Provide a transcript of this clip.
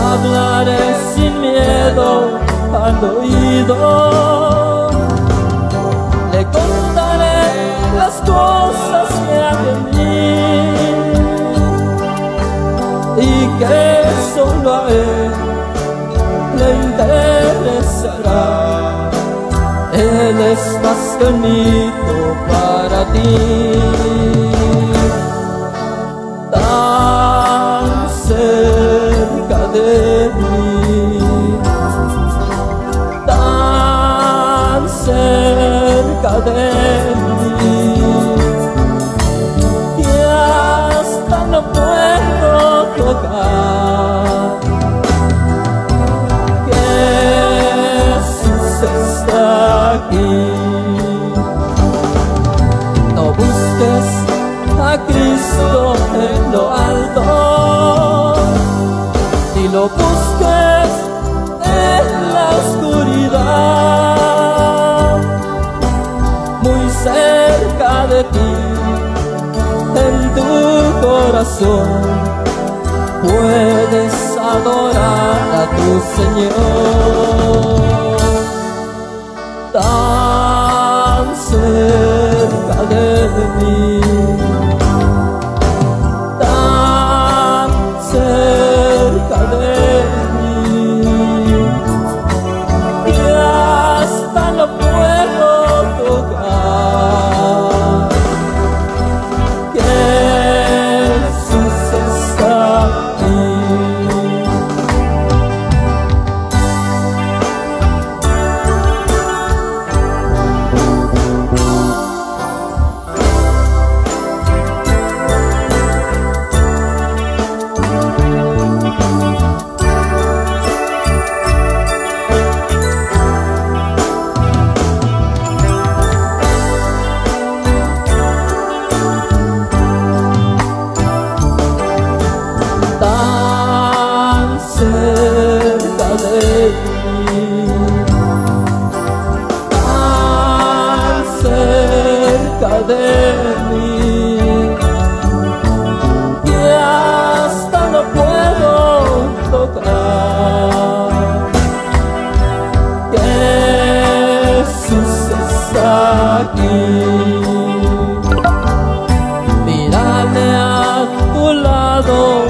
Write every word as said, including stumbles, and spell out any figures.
hablaré sin miedo al oído. Le contaré las cosas que hay en mí y que solo a él le interesará. Él es más bonito para ti. Tan cerca de mí, tan cerca de mí, y hasta no puedo tocar. Jesús está aquí. No busques a Cristo en lo alto, ni lo busques en la oscuridad. Muy cerca de ti, en tu corazón, puedes adorar a tu Señor. Tan cerca de mí, tan cerca de mí, y hasta no puedo tocar. Jesús está aquí. Tan cerca de mí, tan cerca de mí, y hasta no puedo tocar. Jesús está aquí. Mírale a tu lado